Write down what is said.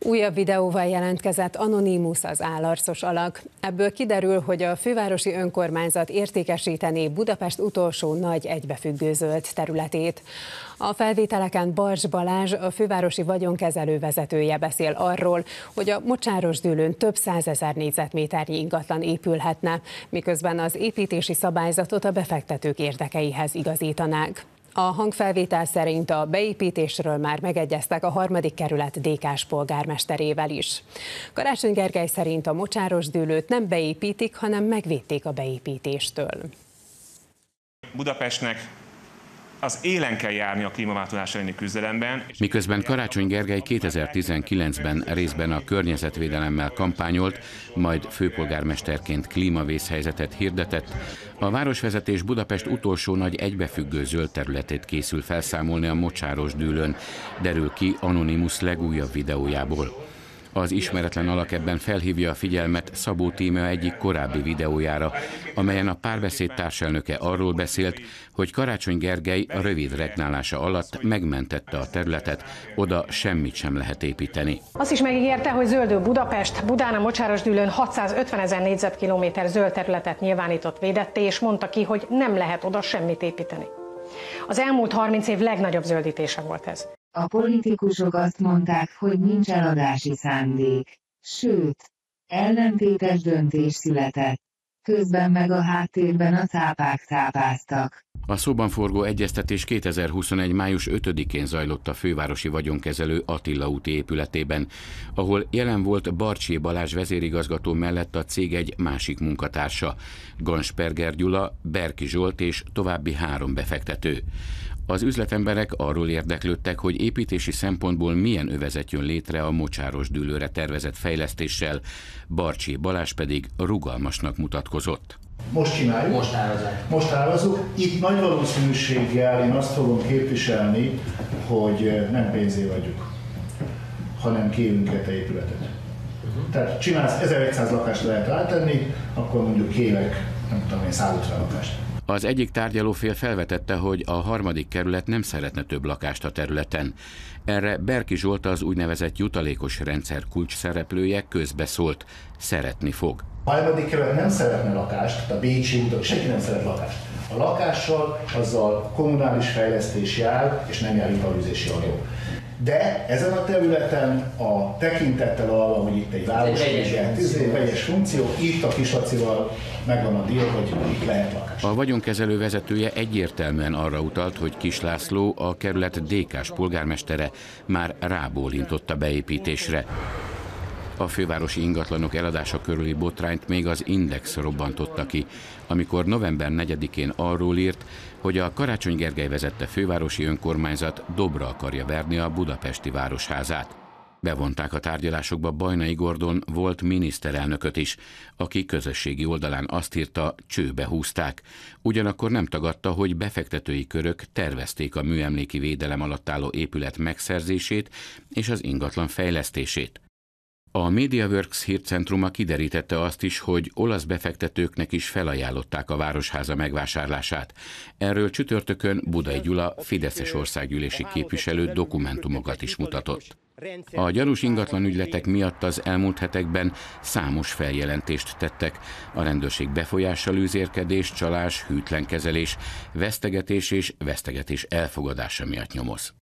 Újabb videóval jelentkezett Anonymous, az állarcos alak. Ebből kiderül, hogy a fővárosi önkormányzat értékesítené Budapest utolsó nagy egybefüggő zöld területét. A felvételeken Barcs Balázs, a fővárosi vagyonkezelő vezetője beszél arról, hogy a Mocsárosdűlőn több 100 000 négyzetméternyi ingatlan épülhetne, miközben az építési szabályzatot a befektetők érdekeihez igazítanák. A hangfelvétel szerint a beépítésről már megegyeztek a 3. kerület DK-s polgármesterével is. Karácsony Gergely szerint a Mocsárosdűlőt nem beépítik, hanem megvédték a beépítéstől. Budapestnek az élen kell járni a klímaváltozás elleni küzdelemben. Miközben Karácsony Gergely 2019-ben részben a környezetvédelemmel kampányolt, majd főpolgármesterként klímavészhelyzetet hirdetett, a városvezetés Budapest utolsó nagy egybefüggő zöld területét készül felszámolni a Mocsárosdűlőn, derül ki Anonymous legújabb videójából. Az ismeretlen alak ebben felhívja a figyelmet Szabó Tímea egyik korábbi videójára, amelyen a Párbeszéd társelnöke arról beszélt, hogy Karácsony Gergely a rövid regnálása alatt megmentette a területet, oda semmit sem lehet építeni. Azt is megígérte, hogy zöldül Budapest. Budán a Mocsárosdűlőn 650 000 négyzetkilométer zöld területet nyilvánított védetté, és mondta ki, hogy nem lehet oda semmit építeni. Az elmúlt 30 év legnagyobb zöldítése volt ez. A politikusok azt mondták, hogy nincs eladási szándék, sőt, ellentétes döntés született, közben meg a háttérben a cápák cápáztak. A szóban forgó egyeztetés 2021. május 5-én zajlott a fővárosi vagyonkezelő Attila úti épületében, ahol jelen volt Barcsi Balázs vezérigazgató mellett a cég egy másik munkatársa, Gansperger Gyula, Berki Zsolt és további 3 befektető. Az üzletemberek arról érdeklődtek, hogy építési szempontból milyen övezet jön létre a Mocsárosdűlőre tervezett fejlesztéssel, Barcsi Balázs pedig rugalmasnak mutatkozott. Most csináljuk, most árazzuk. Itt nagy valószínűséggel én azt fogom képviselni, hogy nem pénzért vagyunk, hanem kérünk érte épületet. Tehát csinálsz 1100 lakást lehet rátenni, akkor mondjuk kérek, nem tudom én, 150 lakást. Az egyik tárgyalófél felvetette, hogy a 3. kerület nem szeretne több lakást a területen. Erre Berki Zsolt, az úgynevezett jutalékos rendszer kulcsszereplője közbeszólt, szeretni fog. A 3. kerület nem szeretne lakást, tehát a Bécsi úton senki nem szeret lakást. A lakással, azzal kommunális fejlesztés jár, és nem jár iparűzési adó. De ezen a területen a tekintettel arra, hogy itt egy város, vegyes funkció, itt a Kislacival megvan a díj, hogy itt lehet lakás. A vagyonkezelő vezetője egyértelműen arra utalt, hogy Kiss László, a kerület DK-s polgármestere már rábólintott a beépítésre. A fővárosi ingatlanok eladása körüli botrányt még az Index robbantotta ki, amikor november 4-én arról írt, hogy a Karácsony Gergely vezette fővárosi önkormányzat dobra akarja verni a budapesti városházát. Bevonták a tárgyalásokba Bajnai Gordon volt miniszterelnököt is, aki közösségi oldalán azt írta, csőbe húzták. Ugyanakkor nem tagadta, hogy befektetői körök tervezték a műemléki védelem alatt álló épület megszerzését és az ingatlan fejlesztését. A MediaWorks hírcentruma kiderítette azt is, hogy olasz befektetőknek is felajánlották a városháza megvásárlását. Erről csütörtökön Budai Gyula, fideszes országgyűlési képviselő dokumentumokat is mutatott. A gyanús ingatlanügyletek miatt az elmúlt hetekben számos feljelentést tettek. A rendőrség befolyással üzérkedés, csalás, hűtlen kezelés, vesztegetés és vesztegetés elfogadása miatt nyomoz.